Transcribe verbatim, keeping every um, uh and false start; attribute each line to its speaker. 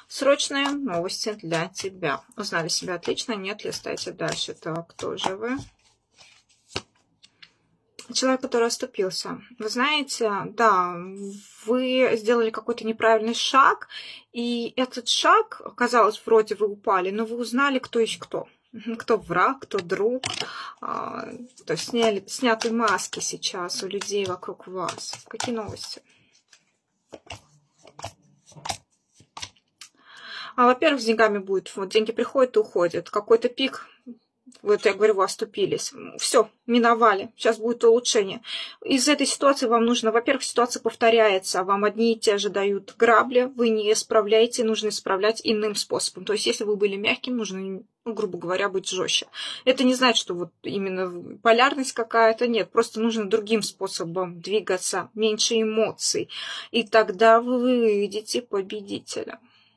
Speaker 1: Срочные новости для тебя. Узнали себя отлично, нет, листайте дальше. Так, кто же вы? Человек, который оступился. Вы знаете, да, вы сделали какой-то неправильный шаг, и этот шаг, казалось, вроде вы упали, но вы узнали, кто есть кто. Кто враг, кто друг. То есть сняли, сняты маски сейчас у людей вокруг вас. Какие новости? А, во-первых, с деньгами будет. Вот деньги приходят и уходят. Какой-то пик. Вот я говорю, вы оступились. Все, миновали. Сейчас будет улучшение. Из этой ситуации вам нужно, во-первых, ситуация повторяется. Вам одни и те же дают грабли, вы не исправляете, нужно исправлять иным способом. То есть, если вы были мягким, нужно, ну, грубо говоря, быть жестче. Это не значит, что вот именно полярность какая-то. Нет, просто нужно другим способом двигаться, меньше эмоций. И тогда вы выйдете победителем.